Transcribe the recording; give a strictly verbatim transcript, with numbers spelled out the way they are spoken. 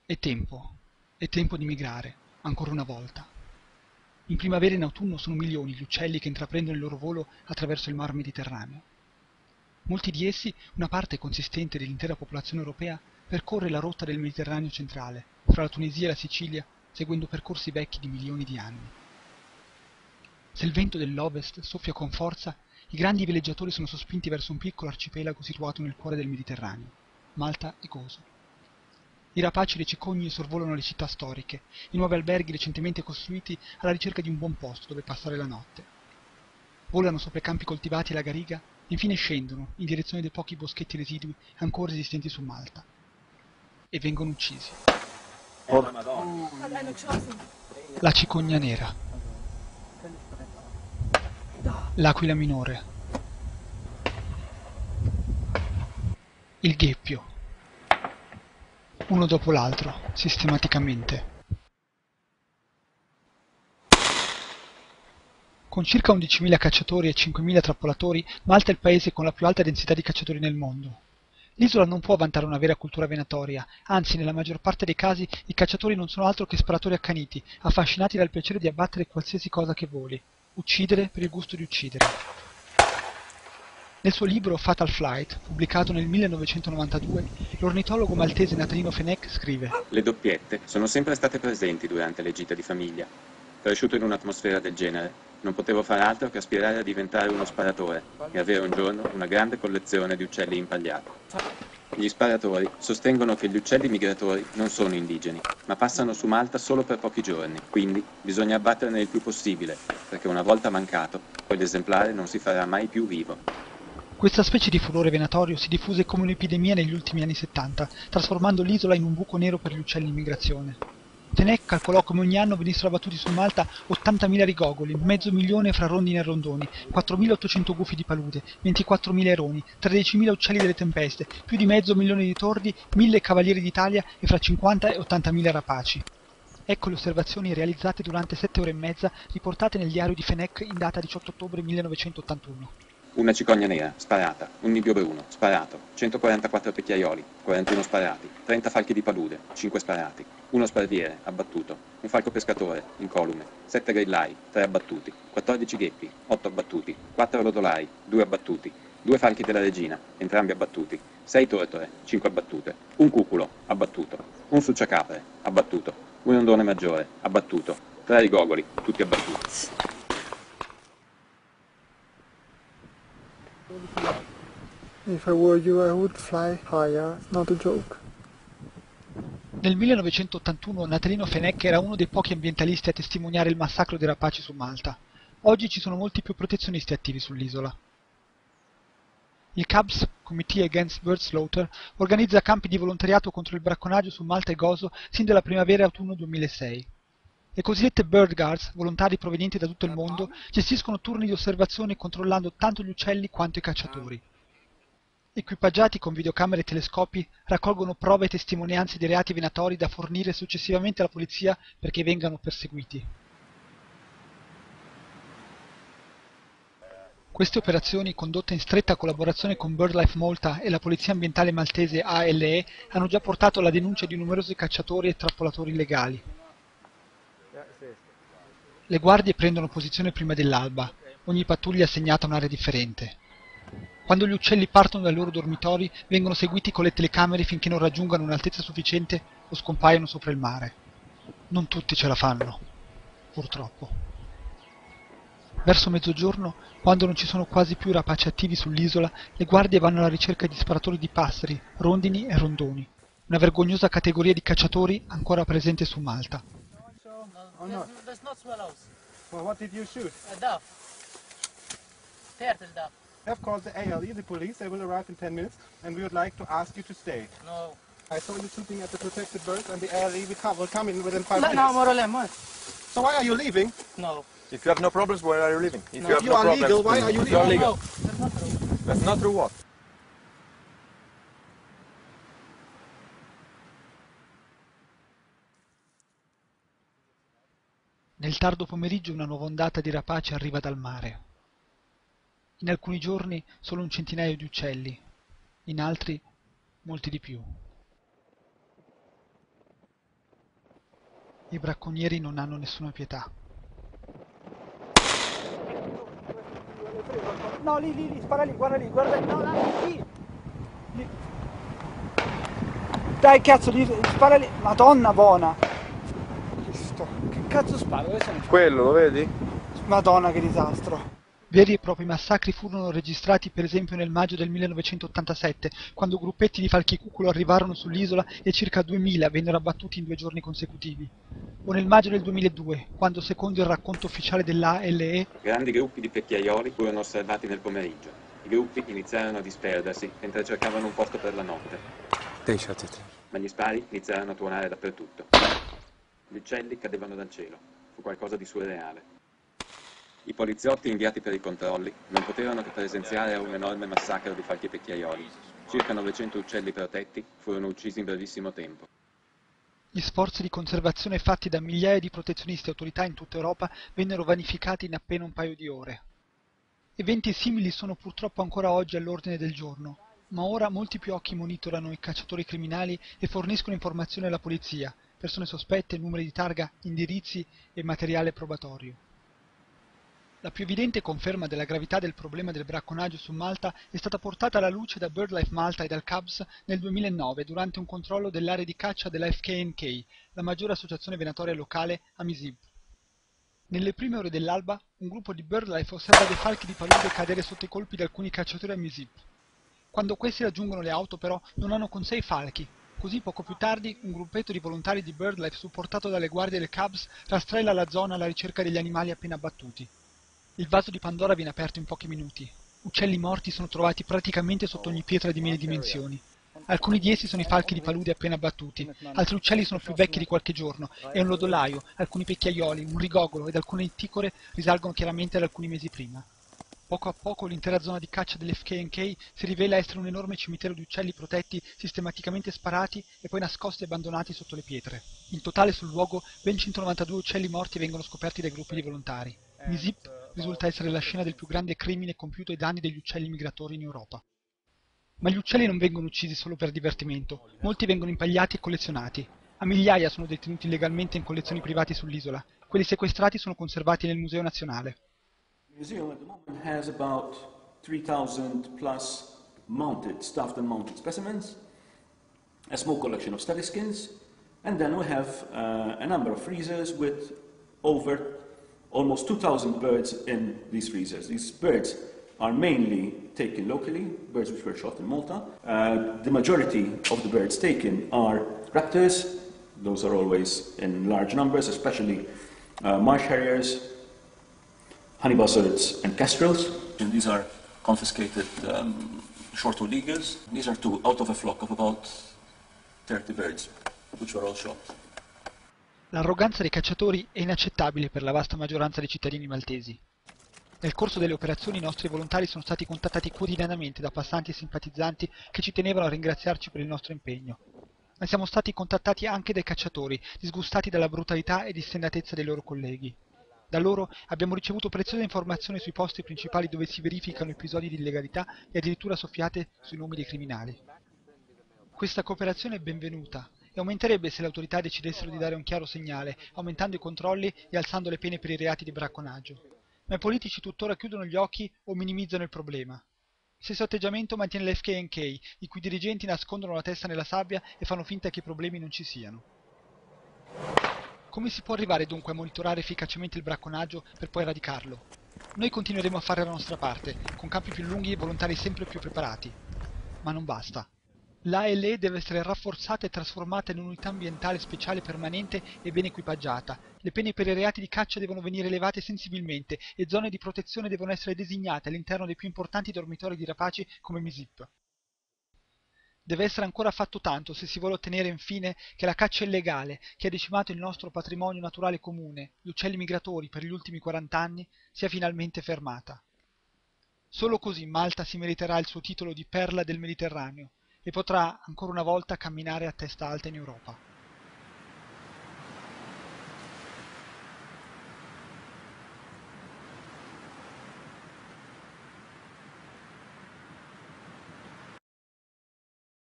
È tempo, è tempo di migrare, ancora una volta. In primavera e in autunno sono milioni gli uccelli che intraprendono il loro volo attraverso il mar Mediterraneo. Molti di essi, una parte consistente dell'intera popolazione europea, percorre la rotta del Mediterraneo centrale, fra la Tunisia e la Sicilia, seguendo percorsi vecchi di milioni di anni. Se il vento dell'ovest soffia con forza, i grandi villeggiatori sono sospinti verso un piccolo arcipelago situato nel cuore del Mediterraneo, Malta e Gozo. I rapaci e le cicogne sorvolano le città storiche, i nuovi alberghi recentemente costruiti alla ricerca di un buon posto dove passare la notte. Volano sopra i campi coltivati e la garriga e infine scendono in direzione dei pochi boschetti residui ancora esistenti su Malta. E vengono uccisi. La cicogna nera. L'aquila minore. Il gheppio. Uno dopo l'altro, sistematicamente. Con circa undicimila cacciatori e cinquemila trappolatori, Malta è il paese con la più alta densità di cacciatori nel mondo. L'isola non può vantare una vera cultura venatoria, anzi nella maggior parte dei casi i cacciatori non sono altro che sparatori accaniti, affascinati dal piacere di abbattere qualsiasi cosa che voli, uccidere per il gusto di uccidere. Nel suo libro Fatal Flight, pubblicato nel millenovecentonovantadue, l'ornitologo maltese Natalino Fenech scrive: Le doppiette sono sempre state presenti durante le gite di famiglia. Cresciuto in un'atmosfera del genere, non potevo far altro che aspirare a diventare uno sparatore e avere un giorno una grande collezione di uccelli impagliati. Gli sparatori sostengono che gli uccelli migratori non sono indigeni, ma passano su Malta solo per pochi giorni, quindi bisogna abbatterne il più possibile, perché una volta mancato, quell'esemplare non si farà mai più vivo. Questa specie di furore venatorio si diffuse come un'epidemia negli ultimi anni settanta, trasformando l'isola in un buco nero per gli uccelli in migrazione. Fenech calcolò come ogni anno venissero abbattuti su Malta ottantamila rigogoli, mezzo milione fra rondini e rondoni, quattromilaottocento gufi di palude, ventiquattromila eroni, tredicimila uccelli delle tempeste, più di mezzo milione di tordi, mille cavalieri d'Italia e fra cinquanta e ottantamila rapaci. Ecco le osservazioni realizzate durante sette ore e mezza, riportate nel diario di Fenech in data diciotto ottobre millenovecentottantuno. Una cicogna nera, sparata, un nibbio bruno, sparato, centoquarantaquattro pecchiaioli, quarantuno sparati, trenta falchi di palude, cinque sparati, uno sparviere, abbattuto, un falco pescatore, incolume, sette grillai, tre abbattuti, quattordici gheppi, otto abbattuti, quattro rodolai, due abbattuti, due falchi della regina, entrambi abbattuti, sei tortore, cinque abbattute, un cuculo, abbattuto, un succiacapre, abbattuto, un rondone maggiore, abbattuto, tre rigogoli, tutti abbattuti. If I were you, I would fly higher. It's not a joke. Nel millenovecentottantuno Natalino Fenech era uno dei pochi ambientalisti a testimoniare il massacro dei rapaci su Malta. Oggi ci sono molti più protezionisti attivi sull'isola. Il C A B S, Committee Against Bird Slaughter, organizza campi di volontariato contro il bracconaggio su Malta e Gozo sin dalla primavera e autunno duemilasei. Le cosiddette Bird Guards, volontari provenienti da tutto il mondo, gestiscono turni di osservazione controllando tanto gli uccelli quanto i cacciatori. Equipaggiati con videocamere e telescopi, raccolgono prove e testimonianze di reati venatori da fornire successivamente alla polizia perché vengano perseguiti. Queste operazioni, condotte in stretta collaborazione con BirdLife Malta e la polizia ambientale maltese A L E, hanno già portato alla denuncia di numerosi cacciatori e trappolatori illegali. Le guardie prendono posizione prima dell'alba, ogni pattuglia è assegnata a un'area differente. Quando gli uccelli partono dai loro dormitori, vengono seguiti con le telecamere finché non raggiungano un'altezza sufficiente o scompaiono sopra il mare. Non tutti ce la fanno, purtroppo. Verso mezzogiorno, quando non ci sono quasi più rapaci attivi sull'isola, le guardie vanno alla ricerca di sparatori di passeri, rondini e rondoni, una vergognosa categoria di cacciatori ancora presente su Malta. Oh, no. There's not swallows. Well, what did you shoot? A dove. Turtle dove. Have called the A L E, the police. They will arrive in ten minutes, and we would like to ask you to stay. No. I saw you shooting at the protected birds, and the A L E will come, will come in within five No, minutes. no, more or less, more. So why are you leaving? No. If you have no problems, where are you living? If No, you have you no are problems, legal, why are you You are leaving? legal. No, that's not true. That's not true what? Nel tardo pomeriggio una nuova ondata di rapaci arriva dal mare. In alcuni giorni solo un centinaio di uccelli, in altri molti di più. I bracconieri non hanno nessuna pietà. No, lì, lì, lì, spara lì, guarda lì, guarda lì, no, no, lì, lì. Dai, cazzo, lì, spara lì, madonna buona. Cristo, che cazzo sparo? Dove sono? Quello, lo vedi? Madonna, che disastro. Veri e propri massacri furono registrati per esempio nel maggio del millenovecentottantasette, quando gruppetti di falchi cuculo arrivarono sull'isola e circa duemila vennero abbattuti in due giorni consecutivi. O nel maggio del duemiladue, quando secondo il racconto ufficiale dell'A L E Grandi gruppi di vecchiaioli furono osservati nel pomeriggio. I gruppi iniziarono a disperdersi mentre cercavano un posto per la notte. Lasciateti. Ma gli spari iniziarono a tuonare dappertutto. Gli uccelli cadevano dal cielo. Fu qualcosa di surreale. I poliziotti inviati per i controlli non potevano che presenziare a un enorme massacro di falchi e vecchiaioli. Circa novecento uccelli protetti furono uccisi in brevissimo tempo. gli sforzi di conservazione fatti da migliaia di protezionisti e autorità in tutta Europa vennero vanificati in appena un paio di ore. Eventi simili sono purtroppo ancora oggi all'ordine del giorno, ma ora molti più occhi monitorano i cacciatori criminali e forniscono informazioni alla polizia, persone sospette, numeri di targa, indirizzi e materiale probatorio. La più evidente conferma della gravità del problema del bracconaggio su Malta è stata portata alla luce da BirdLife Malta e dal Cubs nel duemilanove durante un controllo dell'area di caccia della F K N K, la maggiore associazione venatoria locale a Misib. Nelle prime ore dell'alba, un gruppo di BirdLife osserva dei falchi di palude cadere sotto i colpi di alcuni cacciatori a Misib. Quando questi raggiungono le auto però non hanno con sé i falchi. Così poco più tardi un gruppetto di volontari di BirdLife supportato dalle guardie del Cubs rastrella la zona alla ricerca degli animali appena abbattuti. Il vaso di Pandora viene aperto in pochi minuti. Uccelli morti sono trovati praticamente sotto ogni pietra di mille dimensioni. Alcuni di essi sono i falchi di palude appena abbattuti, altri uccelli sono più vecchi di qualche giorno, e un lodolaio, alcuni pecchiaioli, un rigogolo ed alcune ticore risalgono chiaramente ad alcuni mesi prima. Poco a poco l'intera zona di caccia dell'F K N K si rivela essere un enorme cimitero di uccelli protetti, sistematicamente sparati e poi nascosti e abbandonati sotto le pietre. In totale sul luogo ben centonovantadue uccelli morti vengono scoperti dai gruppi di volontari. Misip risulta essere la scena del più grande crimine compiuto ai danni degli uccelli migratori in Europa. Ma gli uccelli non vengono uccisi solo per divertimento, molti vengono impagliati e collezionati. A migliaia sono detenuti illegalmente in collezioni private sull'isola. Quelli sequestrati sono conservati nel Museo Nazionale. The museum at the moment has about three thousand plus mounted, stuffed and mounted specimens, a small collection of study skins, and then we have uh, a number of freezers with over almost two thousand birds in these freezers. These birds are mainly taken locally, birds which were shot in Malta. Uh, the majority of the birds taken are raptors. Those are always in large numbers, especially uh, marsh harriers, honey buzzards and kestrels. And these are confiscated um, short-winged eagles. These are two out of a flock of about thirty birds, which were all shot. L'arroganza dei cacciatori è inaccettabile per la vasta maggioranza dei cittadini maltesi. Nel corso delle operazioni i nostri volontari sono stati contattati quotidianamente da passanti e simpatizzanti che ci tenevano a ringraziarci per il nostro impegno. Ma siamo stati contattati anche dai cacciatori, disgustati dalla brutalità e dissendatezza dei loro colleghi. Da loro abbiamo ricevuto preziose informazioni sui posti principali dove si verificano episodi di illegalità e addirittura soffiate sui nomi dei criminali. Questa cooperazione è benvenuta e aumenterebbe se le autorità decidessero di dare un chiaro segnale, aumentando i controlli e alzando le pene per i reati di bracconaggio. Ma i politici tuttora chiudono gli occhi o minimizzano il problema. Stesso atteggiamento mantiene l'F K N K, i cui dirigenti nascondono la testa nella sabbia e fanno finta che i problemi non ci siano. Come si può arrivare dunque a monitorare efficacemente il bracconaggio per poi eradicarlo? Noi continueremo a fare la nostra parte, con campi più lunghi e volontari sempre più preparati. Ma non basta. L'A L E deve essere rafforzata e trasformata in un'unità ambientale speciale permanente e ben equipaggiata. Le pene per i reati di caccia devono venire elevate sensibilmente e zone di protezione devono essere designate all'interno dei più importanti dormitori di rapaci come Misip. Deve essere ancora fatto tanto se si vuole ottenere infine che la caccia illegale, che ha decimato il nostro patrimonio naturale comune, gli uccelli migratori per gli ultimi quaranta anni, sia finalmente fermata. Solo così Malta si meriterà il suo titolo di perla del Mediterraneo e potrà ancora una volta camminare a testa alta in Europa.